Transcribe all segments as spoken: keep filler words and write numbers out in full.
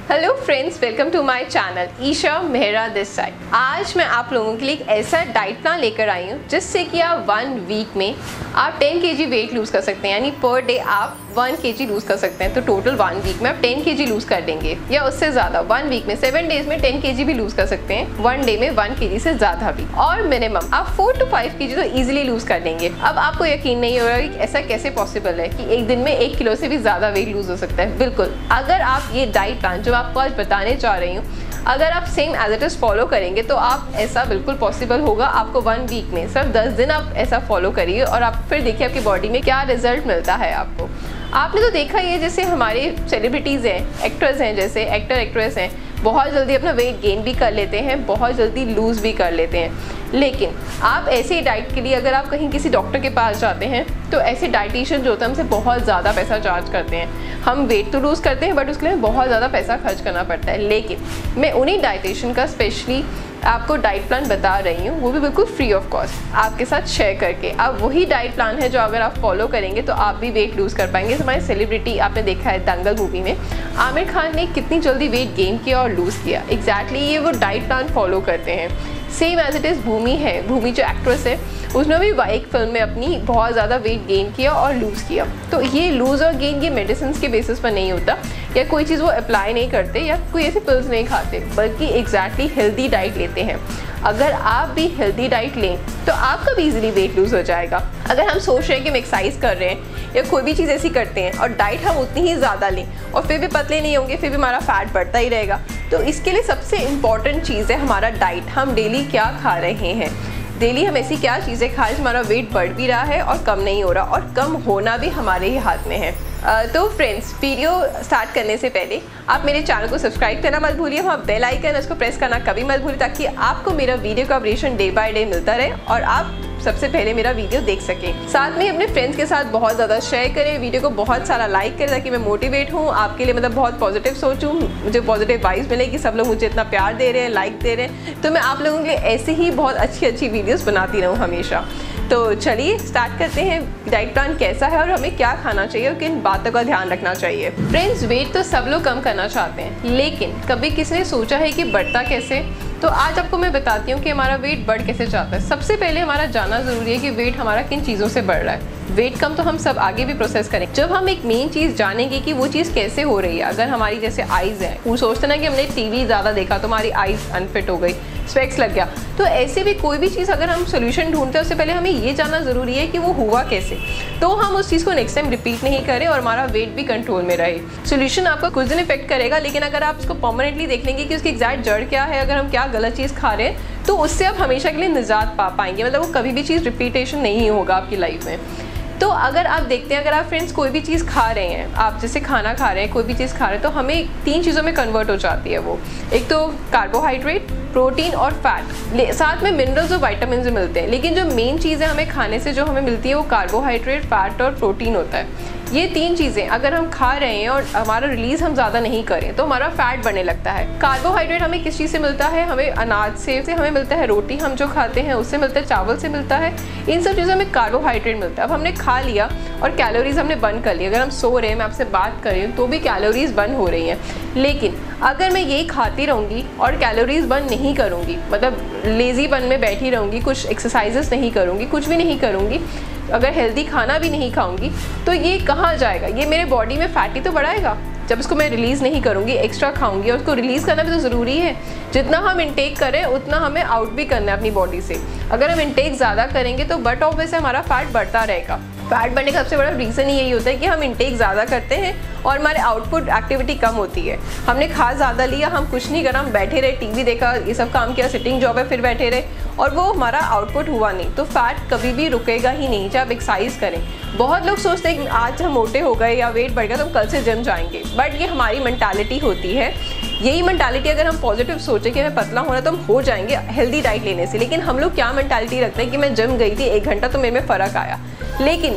Hello friends, welcome to my channel Isha Mehra this side. आज मैं आप लोगों के लिए एक ऐसा डाइट प्लान लेकर आई हूँ जिससे कि आप वन वीक में आप टेन केजी वेट लूज़ कर सकते हैं, यानी पर डे आप वन केजी लूज़ कर सकते हैं। तो टोटल वन वीक में आप टेन केजी लूज़ कर देंगे या उससे ज़्यादा। वन वीक में सेवन डेज में टेन केजी भी लूज़ कर सकते हैं, वन डे में वन केजी से ज़्यादा भी, और मिनिमम आप फोर टू फाइव केजी तो ईजिली लूज़ कर देंगे। अब आपको यकीन नहीं हो रहा कि ऐसा कैसे पॉसिबल है कि एक दिन में एक किलो से भी ज़्यादा वेट लूज़ हो सकता है। बिल्कुल, अगर आप ये डाइट प्लान जो आपको आज बताने जा रही हूँ अगर आप same as it is follow करेंगे तो आप ऐसा बिल्कुल पॉसिबल होगा। आपको वन वीक में सिर्फ दस दिन आप ऐसा फॉलो करिए और आप फिर देखिए आपकी बॉडी में क्या रिजल्ट मिलता है आपको। आपने तो देखा ही है, जैसे हमारे सेलिब्रिटीज़ हैं, एक्टर्स हैं, जैसे एक्टर एक्ट्रेस हैं, बहुत जल्दी अपना वेट गेन भी कर लेते हैं, बहुत जल्दी लूज़ भी कर लेते हैं। लेकिन आप ऐसे डाइट के लिए अगर आप कहीं किसी डॉक्टर के पास जाते हैं तो ऐसे डाइटिशियन जो होता है हमसे बहुत ज़्यादा पैसा चार्ज करते हैं। हम वेट तो लूज़ करते हैं बट उसके लिए बहुत ज़्यादा पैसा खर्च करना पड़ता है। लेकिन मैं उन्हीं डाइटिशियन का स्पेशली आपको डाइट प्लान बता रही हूँ, वो भी बिल्कुल फ्री ऑफ कॉस्ट आपके साथ शेयर करके। अब वही डाइट प्लान है जो अगर आप फॉलो करेंगे तो आप भी वेट लूज़ कर पाएंगे। हमारे सेलिब्रिटी आपने देखा है दंगल मूवी में आमिर खान ने कितनी जल्दी वेट गेन किया और लूज़ किया। एग्जैक्टली ये वो डाइट प्लान फॉलो करते हैं। सेम एज इट इज़ भूमि है, भूमि जो एक्ट्रेस है उसने भी एक फिल्म में अपनी बहुत ज़्यादा वेट गेन किया और लूज़ किया। तो ये लूज़ और गेन ये मेडिसिन के बेसिस पर नहीं होता, या कोई चीज़ वो अप्लाई नहीं करते या कोई ऐसे पिल्स नहीं खाते, बल्कि एग्जैक्टली हेल्दी डाइट लेते हैं। अगर आप भी हेल्दी डाइट लें तो आपका भी इजीली वेट लूज़ हो जाएगा। अगर हम सोच रहे हैं कि हम एक्सरसाइज कर रहे हैं या कोई भी चीज़ ऐसी करते हैं और डाइट हम उतनी ही ज़्यादा लें और फिर भी पतले नहीं होंगे, फिर भी हमारा फैट बढ़ता ही रहेगा। तो इसके लिए सबसे इम्पॉर्टेंट चीज़ है हमारा डाइट। हम डेली क्या खा रहे हैं, डेली हम ऐसी क्या चीज़ें खाएं हमारा वेट बढ़ भी रहा है और कम नहीं हो रहा, और कम होना भी हमारे ही हाथ में है। Uh, तो फ्रेंड्स, वीडियो स्टार्ट करने से पहले आप मेरे चैनल को सब्सक्राइब करना मत भूलिए, वहाँ बेल आइकन उसको प्रेस करना कभी मत भूलिए, ताकि आपको मेरा वीडियो का अपडेशन डे बाय डे मिलता रहे और आप सबसे पहले मेरा वीडियो देख सकें। साथ में अपने फ्रेंड्स के साथ बहुत ज़्यादा शेयर करें, वीडियो को बहुत सारा लाइक करें ताकि मैं मोटिवेट हूँ आपके लिए, मतलब बहुत पॉजिटिव सोचूँ, मुझे पॉजिटिव वाइब्स मिले कि सब लोग मुझे इतना प्यार दे रहे हैं, लाइक दे रहे हैं। तो मैं आप लोगों के लिए ऐसे ही बहुत अच्छी अच्छी वीडियोज़ बनाती रहूँ हमेशा। तो चलिए स्टार्ट करते हैं। डाइट प्लान कैसा है और हमें क्या खाना चाहिए और किन बातों का ध्यान रखना चाहिए। फ्रेंड्स, वेट तो सब लोग कम करना चाहते हैं, लेकिन कभी किसी ने सोचा है कि बढ़ता कैसे? तो आज आपको मैं बताती हूँ कि हमारा वेट बढ़ कैसे जाता है। सबसे पहले हमारा जानना ज़रूरी है कि वेट हमारा किन चीज़ों से बढ़ रहा है। वेट कम तो हम सब आगे भी प्रोसेस करें। जब हम एक मेन चीज़ जानेंगे कि वो चीज़ कैसे हो रही है, अगर हमारी जैसे आइज़ है, वो सोचते ना कि हमने टीवी ज़्यादा देखा तो हमारी आइज़ अनफिट हो गई, स्पेक्स लग गया, तो ऐसे भी कोई भी चीज़ अगर हम सोल्यूशन ढूंढते हैं उससे पहले हमें ये जानना ज़रूरी है कि वो हुआ कैसे, तो हम उस चीज़ को नेक्स्ट टाइम रिपीट नहीं करें और हमारा वेट भी कंट्रोल में रहे। सोल्यूशन आपको कुछ दिन इफेक्ट करेगा, लेकिन अगर आप उसको परमानेंटली देख लेंगे कि उसकी एग्जैक्ट जड़ क्या है, अगर हम क्या गलत चीज़ खा रहे हैं, तो उससे आप हमेशा के लिए निजात पा पाएंगे। मतलब वो कभी भी चीज़ रिपीटेशन नहीं होगा आपकी लाइफ में। तो अगर आप देखते हैं, अगर आप फ्रेंड्स कोई भी चीज़ खा रहे हैं, आप जैसे खाना खा रहे हैं, कोई भी चीज़ खा रहे हैं, तो हमें तीन चीज़ों में कन्वर्ट हो जाती है वो। एक तो कार्बोहाइड्रेट, प्रोटीन और फैट, साथ में मिनरल्स और वाइटामिन भी मिलते हैं। लेकिन जो मेन चीज़ है हमें खाने से जो हमें मिलती है वो कार्बोहाइड्रेट, फैट और प्रोटीन होता है। ये तीन चीज़ें अगर हम खा रहे हैं और हमारा रिलीज़ हम ज़्यादा नहीं करें तो हमारा फैट बनने लगता है। कार्बोहाइड्रेट हमें किस चीज़ से मिलता है? हमें अनाज से, से हमें मिलता है, रोटी हम जो खाते हैं उससे मिलता है, चावल से मिलता है, इन सब चीज़ों में कार्बोहाइड्रेट मिलता है। अब हमने खा लिया और कैलोरीज हमने बर्न कर ली। अगर हम सो रहे हैं, मैं आपसे बात कर रही हूँ, तो भी कैलोरीज बर्न हो रही हैं। लेकिन अगर मैं यही खाती रहूँगी और कैलोरीज बर्न नहीं करूँगी, मतलब लेज़ी बन में बैठी रहूँगी, कुछ एक्सरसाइजेस नहीं करूँगी, कुछ भी नहीं करूँगी, अगर हेल्दी खाना भी नहीं खाऊंगी, तो ये कहाँ जाएगा? ये मेरे बॉडी में फैट ही तो बढ़ाएगा। जब इसको मैं रिलीज़ नहीं करूँगी, एक्स्ट्रा खाऊंगी, और उसको रिलीज़ करना भी तो ज़रूरी है। जितना हम इंटेक करें उतना हमें आउट भी करना है अपनी बॉडी से। अगर हम इंटेक ज़्यादा करेंगे तो बट ऑब्वियस हमारा फैट बढ़ता रहेगा। फैट बढ़ने का सबसे बड़ा रीज़न ही यही होता है कि हम इंटेक ज़्यादा करते हैं और हमारे आउटपुट एक्टिविटी कम होती है। हमने खा ज़्यादा लिया, हम कुछ नहीं करा, हम बैठे रहे, टीवी देखा, ये सब काम किया, सिटिंग जॉब है, फिर बैठे रहे, और वो हमारा आउटपुट हुआ नहीं, तो फैट कभी भी रुकेगा ही नहीं, चाहे आप एक्सरसाइज करें। बहुत लोग सोचते हैं कि आज हम मोटे हो गए या वेट बढ़ गया तो हम कल से जिम जाएंगे, बट ये हमारी मेंटालिटी होती है। यही मेंटालिटी अगर हम पॉजिटिव सोचें कि हमें पतला होना तो हम हो जाएंगे हेल्दी डाइट लेने से। लेकिन हम लोग क्या मेंटालिटी रखते हैं कि मैं जिम गई थी एक घंटा तो मेरे में फ़र्क आया, लेकिन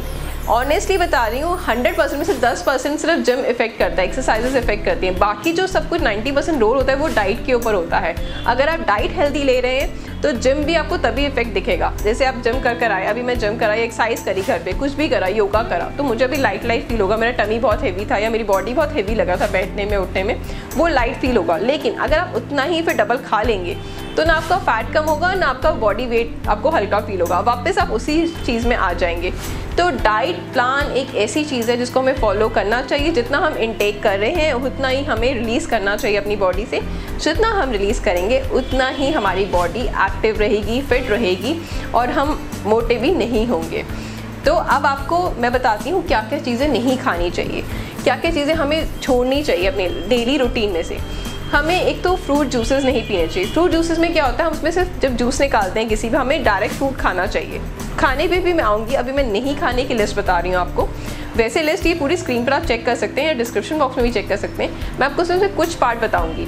ऑनेस्टली बता रही हूँ, हंड्रेड परसेंट में से दस परसेंट सिर्फ जिम इफेक्ट करता है, एक्सरसाइजेस इफेक्ट करती हैं, बाकी जो सब कुछ नाइन्टी परसेंट रोल होता है वो डाइट के ऊपर होता है। अगर आप डाइट हेल्दी ले रहे हैं तो जिम भी आपको तभी इफेक्ट दिखेगा। जैसे आप जिम कर कर आए, अभी मैं जिम कराई, एक्सरसाइज करी घर पे, कुछ भी करा, योगा करा, तो मुझे अभी लाइट लाइट फील होगा, मेरा टमी बहुत हेवी था या मेरी बॉडी बहुत हेवी लगा था बैठने में उठने में, वो लाइट फील होगा। लेकिन अगर आप उतना ही फिर डबल खा लेंगे तो ना आपका फैट कम होगा ना आपका बॉडी वेट आपको हल्का फील होगा, वापस आप उसी चीज़ में आ जाएंगे। तो डाइट प्लान एक ऐसी चीज़ है जिसको हमें फॉलो करना चाहिए। जितना हम इनटेक कर रहे हैं उतना ही हमें रिलीज़ करना चाहिए अपनी बॉडी से। जितना हम रिलीज़ करेंगे उतना ही हमारी बॉडी एक्टिव रहेगी, फिट रहेगी और हम मोटे भी नहीं होंगे। तो अब आपको मैं बताती हूँ क्या क्या चीज़ें नहीं खानी चाहिए, क्या क्या चीज़ें हमें छोड़नी चाहिए अपने डेली रूटीन में से। हमें एक तो फ्रूट जूसेस नहीं पीने चाहिए। फ्रूट जूसेस में क्या होता है, हम उसमें सिर्फ जब जूस निकालते हैं किसी भी, हमें डायरेक्ट फ्रूट खाना चाहिए। खाने पे भी मैं आऊँगी, अभी मैं नहीं खाने की लिस्ट बता रही हूँ आपको। वैसे लिस्ट ये पूरी स्क्रीन पर आप चेक कर सकते हैं या डिस्क्रिप्शन बॉक्स में भी चेक कर सकते हैं। मैं आपको सिर्फ कुछ पार्ट बताऊंगी।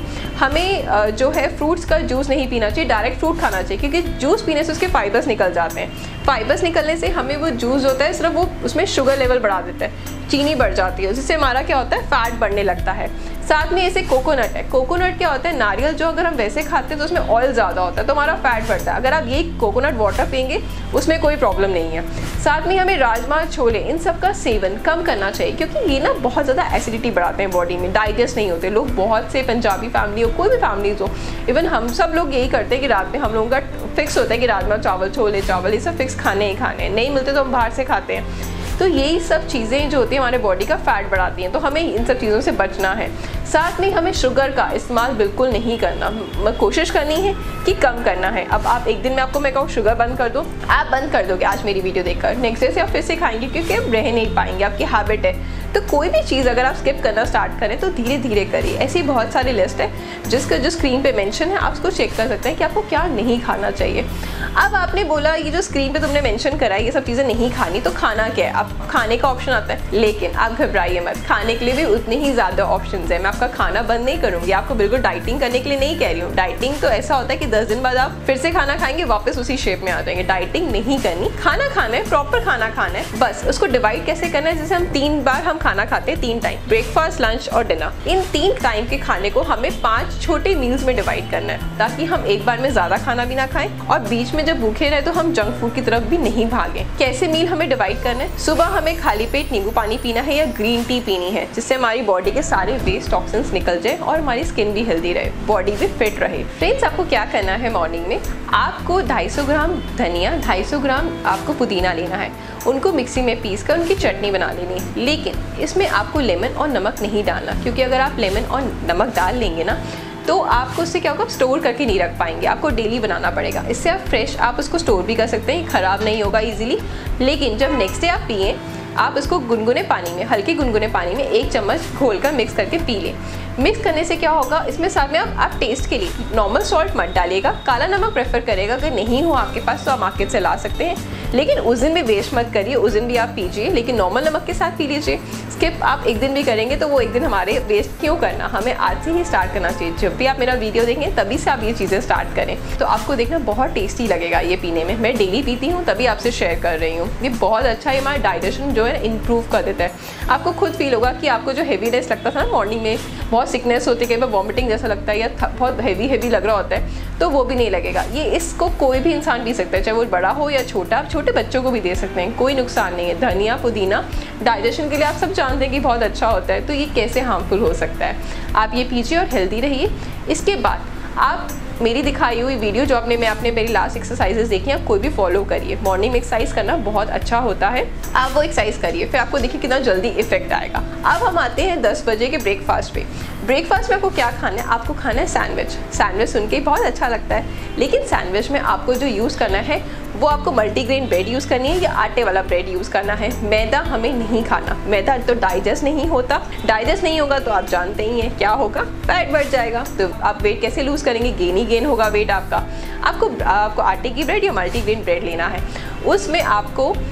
हमें जो है फ्रूट्स का जूस नहीं पीना चाहिए, डायरेक्ट फ्रूट खाना चाहिए, क्योंकि जूस पीने से उसके फाइबर्स निकल जाते हैं। फाइबर्स निकलने से हमें वो जूस होता है सिर्फ वो उसमें शुगर लेवल बढ़ा देता है, चीनी बढ़ जाती है, जिससे हमारा क्या होता है, फैट बढ़ने लगता है। साथ में ऐसे कोकोनट है, कोकोनट क्या होता है, नारियल जो अगर हम वैसे खाते हैं तो उसमें ऑयल ज़्यादा होता है तो हमारा फैट बढ़ता है। अगर आप ये कोकोनट वाटर पियेंगे उसमें कोई प्रॉब्लम नहीं है। साथ में हमें राजमा, छोले, इन सब का सेवन कम करना चाहिए, क्योंकि ये ना बहुत ज़्यादा एसिडिटी बढ़ाते हैं बॉडी में, डाइजेस्ट नहीं होते। लोग बहुत से पंजाबी फैमिली हो, कोई भी फैमिलीज हो, इवन हम सब लोग यही करते हैं कि रात में हम लोगों का फिक्स होता है कि राजमा चावल, छोले चावल, ये सब फिक्स खाने ही खाने, नहीं मिलते तो हम बाहर से खाते हैं। तो यही सब चीज़ें जो होती हैं हमारे बॉडी का फैट बढ़ाती हैं, तो हमें इन सब चीज़ों से बचना है। साथ में हमें शुगर का इस्तेमाल बिल्कुल नहीं करना, कोशिश करनी है कि कम करना है। अब आप एक दिन में आपको मैं कहूँ शुगर बंद कर दो, आप बंद कर दोगे आज मेरी वीडियो देखकर, नेक्स्ट डे से आप फिर से खाएंगे, क्योंकि आप रह नहीं पाएंगे, आपकी हैबिट है। तो कोई भी चीज़ अगर आप स्किप करना स्टार्ट करें तो धीरे धीरे करिए। ऐसी बहुत सारी लिस्ट है जिसका जो स्क्रीन पे मेंशन है, आप उसको चेक कर सकते हैं कि आपको क्या नहीं खाना चाहिए। अब आपने बोला ये जो स्क्रीन पे तुमने मेंशन करा है ये सब चीज़ें नहीं खानी, तो खाना क्या है? अब खाने का ऑप्शन आता है, लेकिन आप घबराइए मत, खाने के लिए भी उतने ही ज़्यादा ऑप्शन है। मैं आपका खाना बंद नहीं करूँगी, आपको बिल्कुल डाइटिंग करने के लिए नहीं कह रही हूँ। डाइटिंग तो ऐसा होता है कि दस दिन बाद आप फिर से खाना खाएंगे, वापस उसी शेप में आ जाएंगे। डाइटिंग नहीं करनी, खाना खाना है, प्रॉपर खाना खाना है, बस उसको डिवाइड कैसे करना है, जैसे हम तीन बार हम खाना खाते हैं, तीन टाइम, ब्रेकफास्ट, लंच और डिनर। इन तीन टाइम के खाने को हमें पांच छोटे मील्स में डिवाइड करना है, ताकि हम एक बार में ज्यादा खाना भी ना खाएं और बीच में जब भूखे रहे तो हम जंक फूड की तरफ भी नहीं भागें। कैसे मील हमें डिवाइड करना है? सुबह हमें खाली पेट नींबू पानी पीना है या ग्रीन टी पीनी है, जिससे हमारी बॉडी के सारे वेस्ट टॉक्सिन्स निकल जाए और हमारी स्किन भी हेल्दी रहे, बॉडी भी फिट रहे। फ्रेंड्स, आपको क्या करना है, मॉर्निंग में आपको दो सौ ग्राम धनिया, दो सौ ग्राम आपको पुदीना लेना है, उनको मिक्सी में पीस कर उनकी चटनी बना लेनी है। लेकिन इसमें आपको लेमन और नमक नहीं डालना, क्योंकि अगर आप लेमन और नमक डाल लेंगे ना तो आपको उससे क्या होगा, आप स्टोर करके नहीं रख पाएंगे, आपको डेली बनाना पड़ेगा। इससे आप फ्रेश आप उसको स्टोर भी कर सकते हैं, ख़राब नहीं होगा इजीली। लेकिन जब नेक्स्ट डे आप पिए, आप इसको गुनगुने पानी में, हल्के गुनगुने पानी में एक चम्मच घोल कर मिक्स करके पी लें। मिक्स करने से क्या होगा, इसमें साथ में आप, आप टेस्ट के लिए नॉर्मल सॉल्ट मत डालिएगा, काला नमक प्रेफर करेगा। अगर नहीं हो आपके पास तो आप मार्केट से ला सकते हैं, लेकिन उस दिन भी वेस्ट मत करिए, उस दिन भी आप पीजिए, लेकिन नॉर्मल नमक के साथ पी लीजिए। स्किप आप एक दिन भी करेंगे तो वो एक दिन हमारे वेस्ट क्यों करना, हमें आज से ही स्टार्ट करना चाहिए। जब भी आप मेरा वीडियो देखें तभी से आप ये चीज़ें स्टार्ट करें, तो आपको देखना बहुत टेस्टी लगेगा ये पीने में। मैं डेली पीती हूँ तभी आपसे शेयर कर रही हूँ। ये बहुत अच्छा है, हमारा डाइजेशन जो है इम्प्रूव कर देता है। आपको खुद फील होगा कि आपको जो हेवीनेस लगता था ना मॉर्निंग में, बहुत सिकनेस होती है, वॉमिटिंग जैसा लगता है या बहुत हैवी हैवी लग रहा होता है, तो वो भी नहीं लगेगा। ये इसको कोई भी इंसान पी सकता है, चाहे वो बड़ा हो या छोटा, आप छोटे बच्चों को भी दे सकते हैं, कोई नुकसान नहीं है। धनिया, पुदीना डाइजेशन के लिए आप सब जानते हैं कि बहुत अच्छा होता है, तो ये कैसे हार्मफुल हो सकता है। आप ये पीजिए और हेल्दी रहिए। इसके बाद आप मेरी दिखाई हुई वीडियो जो आपने मैं आपने मेरी लास्ट एक्सरसाइजेस देखी हैं, कोई भी फॉलो करिए। मॉर्निंग में एक्सरसाइज करना बहुत अच्छा होता है, आप वो एक्सरसाइज करिए, फिर आपको देखिए कितना जल्दी इफेक्ट आएगा। अब हम आते हैं दस बजे के ब्रेकफास्ट पे। ब्रेकफास्ट में आपको क्या खाना है? आपको खाना है सैंडविच। सैंडविच सुन के बहुत अच्छा लगता है, लेकिन सैंडविच में आपको जो यूज़ करना है वो आपको मल्टीग्रेन ब्रेड यूज़ करनी है या आटे वाला ब्रेड यूज़ करना है। मैदा हमें नहीं खाना, मैदा तो डाइजेस्ट नहीं होता, डाइजेस्ट नहीं होगा तो आप जानते ही हैं क्या होगा, फैट बढ़ जाएगा। तो आप वेट कैसे लूज़ करेंगे? गेन ही गेन होगा वेट आपका। आपको आपको आटे की ब्रेड या मल्टीग्रेन ब्रेड लेना है, उसमें आपको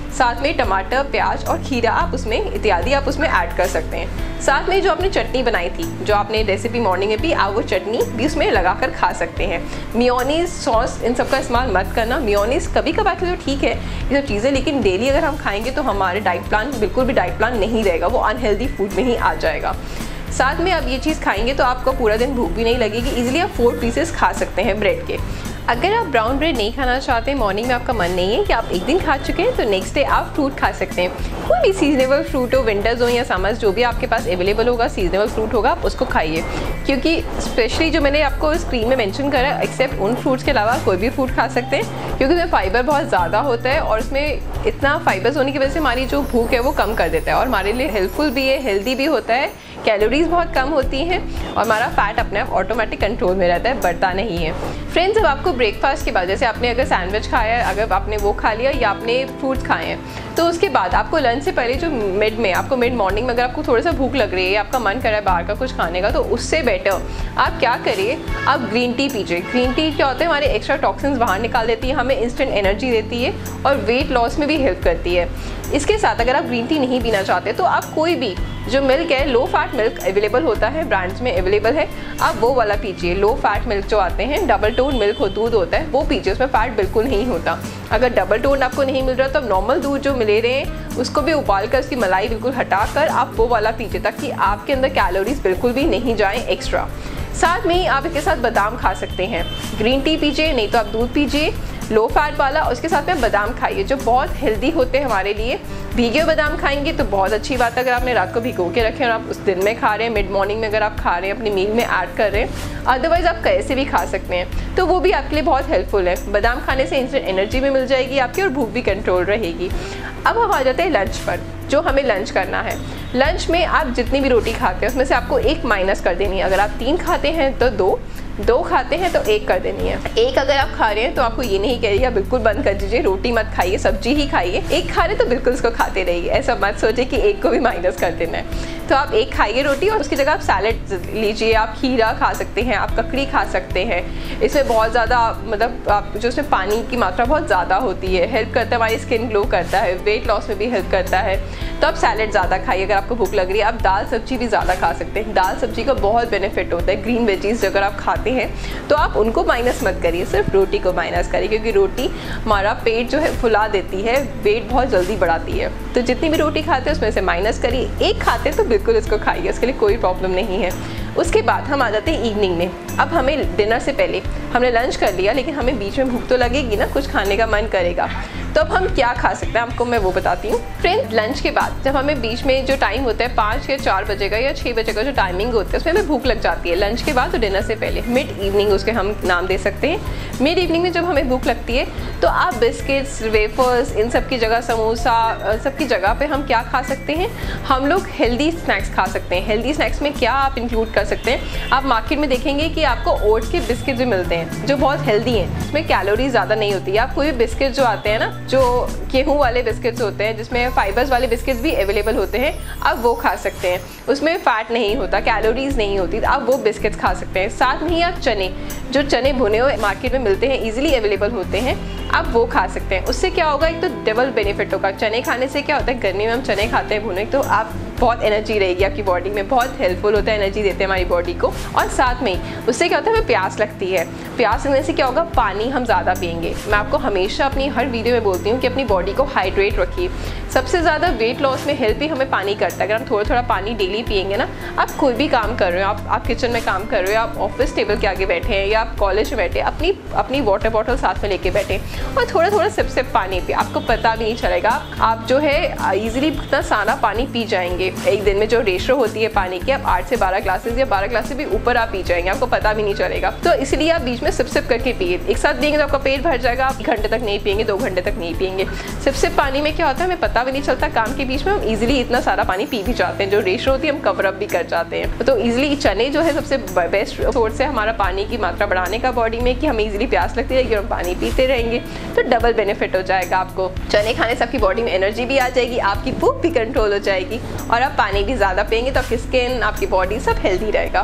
साथ में टमाटर, प्याज और खीरा आप उसमें इत्यादि आप उसमें ऐड कर सकते हैं। साथ में जो आपने चटनी बनाई थी, जो आपने रेसिपी मॉर्निंग में भी, आप वो चटनी भी उसमें लगाकर खा सकते हैं। मेयोनीज, सॉस, इन सब का इस्तेमाल मत करना। मेयोनीज कभी कभार तो ठीक है ये सब चीज़ें, लेकिन डेली अगर हम खाएंगे तो हमारे डाइट प्लान बिल्कुल भी डाइट प्लान नहीं रहेगा, वो अनहेल्दी फूड में ही आ जाएगा। साथ में आप ये चीज़ खाएंगे तो आपको पूरा दिन भूख भी नहीं लगेगी। इजीली आप फोर पीसेस खा सकते हैं ब्रेड के। अगर आप ब्राउन ब्रेड नहीं खाना चाहते, मॉर्निंग में आपका मन नहीं है कि आप एक दिन खा चुके हैं, तो नेक्स्ट डे आप फ्रूट खा सकते हैं। कोई भी सीजनेबल फ्रूट हो, विंटर्स हो या समर्स, जो भी आपके पास अवेलेबल होगा सीजनेबल फ्रूट होगा, आप उसको खाइए। क्योंकि स्पेशली जो मैंने आपको स्क्रीन में मेंशन करा है, एक्सेप्ट उन फ्रूट्स के अलावा कोई भी फ्रूट खा सकते हैं, क्योंकि उसमें फाइबर बहुत ज़्यादा होता है और उसमें इतना फाइबर्स होने की वजह से हमारी जो भूख है वो कम कर देता है और हमारे लिए हेल्पफुल भी है, हेल्दी भी होता है, कैलोरीज बहुत कम होती हैं और हमारा फैट अपने आप ऑटोमेटिक कंट्रोल में रहता है, बढ़ता नहीं है। फ्रेंड्स, अब आपको ब्रेकफास्ट के बाद, जैसे आपने अगर सैंडविच खाया है, अगर आपने वो खा लिया या आपने फ्रूट्स खाए हैं, तो उसके बाद आपको लंच से पहले जो मिड में, आपको मिड मॉर्निंग में अगर आपको थोड़ा सा भूख लग रही है, आपका मन कर रहा है बाहर का कुछ खाने का, तो उससे बेटर आप क्या करिए, आप ग्रीन टी पीजिए। ग्रीन टी क्या होता है, हमारे एक्स्ट्रा टॉक्सिन्स बाहर निकाल देती है, हमें इंस्टेंट एनर्जी देती है और वेट लॉस में भी हेल्प करती है। इसके साथ अगर आप ग्रीन टी नहीं पीना चाहते तो आप कोई भी जो मिल्क है, लो फैट मिल्क अवेलेबल होता है, ब्रांड्स में अवेलेबल है, आप वो वाला पीजिए। लो फैट मिल्क जो आते हैं, डबल टोन मिल्क हो, दूध होता है, वो पीजिए, उसमें फैट बिल्कुल नहीं होता। अगर डबल टोन आपको नहीं मिल रहा तो आप नॉर्मल दूध जो मिले रहे हैं उसको भी उबाल कर उसकी मलाई बिल्कुल हटा कर आप वो वाला पीजिए, ताकि आपके अंदर कैलोरीज बिल्कुल भी नहीं जाएँ एक्स्ट्रा। साथ में ही आप इसके साथ बादाम खा सकते हैं। ग्रीन टी पीजिए, नहीं तो आप दूध पीजिए लो फैट वाला, उसके साथ में बादाम खाइए जो बहुत हेल्दी होते हैं हमारे लिए। भीगे बादाम खाएंगे तो बहुत अच्छी बात है, अगर आपने रात को भिगो के रखे और आप उस दिन में खा रहे हैं, मिड मॉर्निंग में अगर आप खा रहे हैं, अपनी मील में ऐड कर रहे हैं। अदरवाइज आप कैसे भी खा सकते हैं, तो वो भी आपके लिए बहुत हेल्पफुल है। बादाम खाने से इंस्टेंट एनर्जी भी मिल जाएगी आपकी और भूख भी कंट्रोल रहेगी। अब हम आ जाते हैं लंच पर, जो हमें लंच करना है। लंच में आप जितनी भी रोटी खाते हैं उसमें से आपको एक माइनस कर देनी है। अगर आप तीन खाते हैं तो दो, दो खाते हैं तो एक कर देनी है। एक अगर आप खा रहे हैं तो आपको ये नहीं कहिएगा बिल्कुल बंद कर दीजिए, रोटी मत खाइए, सब्जी ही खाइए। एक खा रहे तो बिल्कुल उसको खाते रहिए, ऐसा मत सोचिए कि एक को भी माइनस कर देना है। तो आप एक खाइए रोटी और उसकी जगह आप सैलेड लीजिए, आप खीरा खा सकते हैं, आप ककड़ी खा सकते हैं। इसमें बहुत ज़्यादा मतलब आप जो उसमें पानी की मात्रा बहुत ज़्यादा होती है, हेल्प करता है, हमारी स्किन ग्लो करता है, वेट लॉस में भी हेल्प करता है। तो आप सैलेड ज़्यादा खाइए अगर आपको भूख लग रही है। आप दाल सब्जी भी ज़्यादा खा सकते हैं, दाल सब्जी का बहुत बेनिफिट होता है। ग्रीन वेजीज अगर आप खाते हैं तो आप उनको माइनस मत करिए, सिर्फ रोटी को माइनस करिए, क्योंकि रोटी हमारा पेट जो है फुला देती है, वेट बहुत जल्दी बढ़ाती है। तो जितनी भी रोटी खाते हैं उसमें से माइनस करिए। एक खाते हैं तो बिल्कुल इसको खाइए, उसके लिए कोई प्रॉब्लम नहीं है। उसके बाद हम आ जाते हैं इवनिंग में। अब हमें डिनर से पहले हमने लंच कर लिया, लेकिन हमें बीच में भूख तो लगेगी ना, कुछ खाने का मन करेगा। तो अब हम क्या खा सकते हैं आपको मैं वो बताती हूँ। फ्रेंड, लंच के बाद जब हमें बीच में जो टाइम होता है पाँच या चार बजे का या छः बजे का जो टाइमिंग होता है उसमें हमें भूख लग जाती है। लंच के बाद तो डिनर से पहले, मिड इवनिंग उसके हम नाम दे सकते हैं। मिड इवनिंग में जब हमें भूख लगती है तो आप बिस्किट्स, वेफर्स, इन सब की जगह समोसा, सब की जगह पे हम क्या खा सकते हैं, हम लोग हेल्दी स्नैक्स खा सकते हैं। हेल्दी स्नैक्स में क्या आप इंक्लूड कर सकते हैं, आप मार्केट में देखेंगे कि आपको ओट्स के बिस्किट्स भी मिलते हैं जो बहुत हेल्दी हैं, इसमें कैलोरीज ज़्यादा नहीं होती है। आप कोई भी बिस्किट जो आते हैं ना, जो गेहूं वाले बिस्किट्स होते हैं जिसमें फाइबर्स वाले बिस्किट्स भी अवेलेबल होते हैं, आप वो खा सकते हैं। उसमें फैट नहीं होता, कैलोरीज नहीं होती, आप वो बिस्किट्स खा सकते हैं। साथ में ही आप चने, जो चने भुने हुए मार्केट में मिलते हैं, इजीली अवेलेबल होते हैं, आप वो खा सकते हैं। उससे क्या होगा, एक तो डबल बेनिफिट होगा। चने खाने से क्या होता है, गर्मी में हम चने खाते हैं भुने, तो आप बहुत एनर्जी रहेगी आपकी बॉडी में, बहुत हेल्पफुल होता है, एनर्जी देते हैं हमारी बॉडी को। और साथ में उससे क्या होता है, हमें प्यास लगती है, प्यास लगने से क्या होगा, पानी हम ज़्यादा पिएंगे। मैं आपको हमेशा अपनी हर वीडियो में बोलती हूँ कि अपनी बॉडी को हाइड्रेट रखिए। सबसे ज़्यादा वेट लॉस में हेल्प भी हमें पानी करता है। अगर हम थोड़ा थोड़ा पानी डेली पिएंगे ना, आप कोई भी काम कर रहे हो, आप आप किचन में काम कर रहे हो, आप ऑफिस टेबल के आगे बैठे हैं या आप कॉलेज में बैठे, अपनी अपनी वाटर बॉटल साथ में लेके बैठे और थोड़ा थोड़ा सिप सिप पानी पिए, आपको पता भी नहीं चलेगा। आप जो है ईजिली इतना सारा पानी पी जाएंगे। एक दिन में जो रेशो होती है पानी की, आप आठ से बारह ग्लासेस या बारह ग्लास से भी ऊपर आप पी जाएंगे, आपको पता भी नहीं चलेगा। तो इसलिए आप बीच में सिप सिप करके पिए। एक साथ पिएंगे तो आपका पेट भर जाएगा, आप घंटे तक नहीं पिएंगे, दो घंटे तक नहीं पिएंगे। सिप सिप पानी में क्या होता है, हमें पता भी नहीं चलता, काम के बीच में हम इजीली इतना सारा पानी पी भी जाते हैं, जो रेशो होती है हम कवर अप भी कर जाते हैं। तो इजीली चने जो है सबसे बेस्ट सोर्स है हमारा पानी की मात्रा बढ़ाने का बॉडी में, कि हमें इजीली प्यास लगती रहेगी और हम पानी पीते रहेंगे, तो डबल बेनिफिट हो जाएगा आपको। चने खाने से आपकी बॉडी में एनर्जी भी आ जाएगी, आपकी भूख भी कंट्रोल हो जाएगी और आप पानी भी ज़्यादा पिएंगे तो आपकी स्किन, आपकी बॉडी सब हेल्दी रहेगा।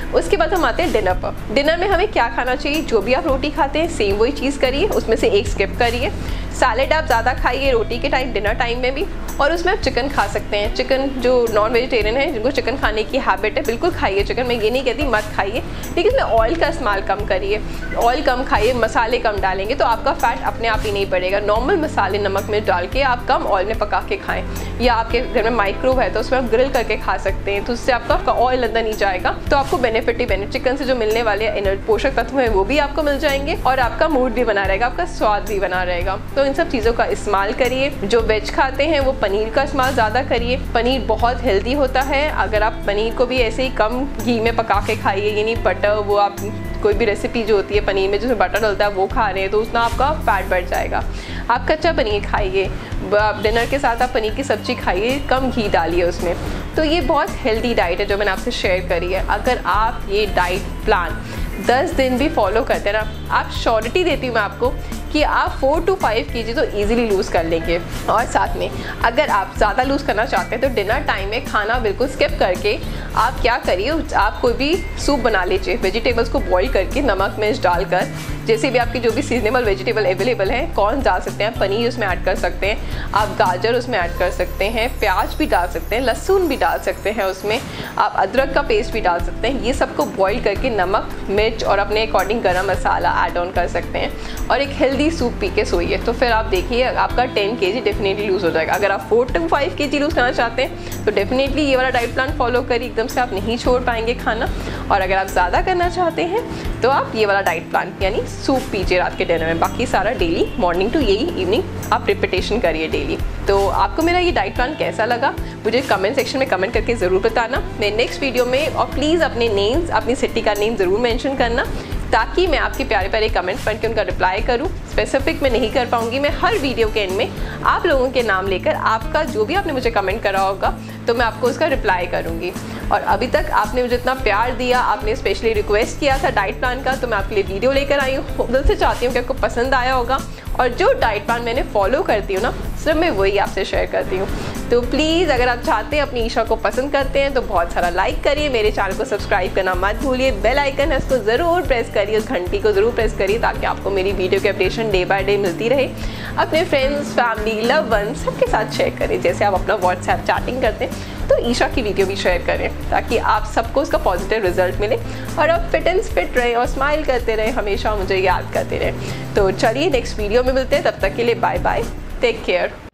उसके बाद हम आते हैं डिनर पर। डिनर में हमें क्या खाना चाहिए, जो भी आप रोटी खाते हैं सेम वही चीज़ करिए, उसमें से एक स्किप करिए। सैलेड आप ज़्यादा खाइए रोटी के टाइम, डिनर टाइम में भी। और उसमें आप चिकन खा सकते हैं। चिकन जो नॉन वेजिटेरियन है, जिनको चिकन खाने की हैबिट है, बिल्कुल खाइए चिकन। मैं ये नहीं कहती मत खाइए, लेकिन इसमें ऑयल का इस्तेमाल कम करिए, ऑयल कम खाइए, मसाले कम डालेंगे तो आपका फैट अपने आप ही नहीं बढ़ेगा। नॉर्मल मसाले नमक में डाल के आप कम ऑयल में पका के खाएं, या आपके घर में माइक्रोवेव है तो उसमें आप ग्रिल करके खा सकते हैं, तो उससे आपका आपका ऑयल अंदर नहीं जाएगा, तो आपको बेनिफिट ही बेनिफिट। चिकन से जो मिलने वाले एनर्जी पोषक तत्व हैं वो भी आपको मिल जाएंगे, और आपका मूड भी बना रहेगा, आपका स्वाद भी बना रहेगा। तो इन सब चीज़ों का इस्तेमाल करिए। जो वेज खाते हैं वो पनीर का इस्तेमाल ज़्यादा करिए। पनीर बहुत हेल्दी होता है। अगर आप पनीर को भी ऐसे ही कम घी में पका के खाइए, यानी बटर, वो आप कोई भी रेसिपी जो होती है पनीर में जिसमें बटर डलता है वो खा रहे हैं तो उसमें आपका फैट बढ़ जाएगा। आप कच्चा पनीर खाइए, डिनर के साथ आप पनीर की सब्ज़ी खाइए, कम घी डालिए उसमें। तो ये बहुत हेल्दी डाइट है जो मैंने आपसे शेयर करी है। अगर आप ये डाइट प्लान दस दिन भी फॉलो करते हैं ना, आप श्योरिटी देती हूँ मैं आपको कि आप फोर टू फाइव के जी तो ईजिली लूज़ कर लेंगे। और साथ में अगर आप ज़्यादा लूज़ करना चाहते हैं तो डिनर टाइम में खाना बिल्कुल स्किप करके आप क्या करिए, आप कोई भी सूप बना लीजिए, वेजिटेबल्स को बॉईल करके नमक मिर्च डालकर, जैसे भी आपकी जो भी सीजनेबल वेजिटेबल अवेलेबल हैं, कॉर्न डाल सकते हैं, पनीर उसमें ऐड कर सकते हैं, आप गाजर उसमें ऐड कर सकते हैं, प्याज भी डाल सकते हैं, लहसुन भी डाल सकते हैं उसमें, आप अदरक का पेस्ट भी डाल सकते हैं। ये सबको बॉईल करके नमक मिर्च और अपने अकॉर्डिंग गरम मसाला ऐड ऑन कर सकते हैं, और एक हेल्दी सूप पी के सोइए। तो फिर आप देखिए आपका टेन के जी डेफिनेटली लूज़ हो जाएगा। अगर आप फोर टू फाइव के जी लूज़ करना चाहते हैं तो डेफिनेटली ये वाला डाइट प्लान फॉलो करिए, एकदम से आप नहीं छोड़ पाएंगे खाना। और अगर आप ज़्यादा करना चाहते हैं तो आप ये वाला डाइट प्लान यानी सूप पीजिए रात के डिनर में, बाकी सारा डेली मॉर्निंग टू यही इवनिंग आप रिपीटेशन करिए डेली। तो आपको मेरा ये डाइट प्लान कैसा लगा मुझे कमेंट सेक्शन में कमेंट करके ज़रूर बताना। मैं नेक्स्ट वीडियो में, और प्लीज़ अपने नेम्स, अपनी सिटी का नेम ज़रूर मेंशन करना, ताकि मैं आपके प्यारे प्यारे कमेंट पढ़ के उनका रिप्लाई करूं। स्पेसिफिक मैं नहीं कर पाऊंगी, मैं हर वीडियो के एंड में आप लोगों के नाम लेकर आपका जो भी आपने मुझे कमेंट करा होगा तो मैं आपको उसका रिप्लाई करूंगी। और अभी तक आपने मुझे इतना प्यार दिया, आपने स्पेशली रिक्वेस्ट किया था डाइट प्लान का, तो मैं आपके लिए वीडियो लेकर आई हूँ। दिल से चाहती हूँ कि आपको पसंद आया होगा, और जो डाइट प्लान मैंने फॉलो करती हूँ ना, सिर्फ मैं वही आपसे शेयर करती हूँ। तो प्लीज़ अगर आप चाहते हैं, अपनी ईशा को पसंद करते हैं, तो बहुत सारा लाइक करिए, मेरे चैनल को सब्सक्राइब करना मत भूलिए, बेल आइकन है उसको ज़रूर प्रेस करिए, उस घंटी को ज़रूर प्रेस करिए, ताकि आपको मेरी वीडियो की अपडेशन डे बाय डे मिलती रहे। अपने फ्रेंड्स, फैमिली, लव वन सबके साथ शेयर करें। जैसे आप अपना व्हाट्सएप चैटिंग करते हैं तो ईशा की वीडियो भी शेयर करें, ताकि आप सबको उसका पॉजिटिव रिजल्ट मिले और आप फिट एंड फिट रहें और स्माइल करते रहें, हमेशा मुझे याद करते रहें। तो चलिए नेक्स्ट वीडियो में मिलते हैं, तब तक के लिए बाय बाय, टेक केयर।